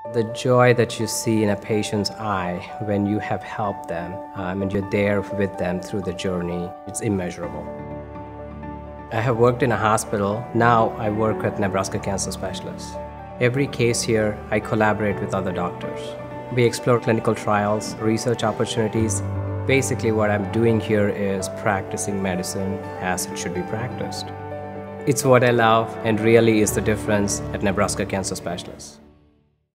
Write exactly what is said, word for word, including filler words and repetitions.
The joy that you see in a patient's eye when you have helped them um, and you're there with them through the journey, it's immeasurable. I have worked in a hospital. Now I work with Nebraska cancer specialists. Every case here, I collaborate with other doctors. We explore clinical trials, research opportunities. Basically, what I'm doing here is practicing medicine as it should be practiced. It's what I love and really is the difference at Nebraska Cancer Specialists.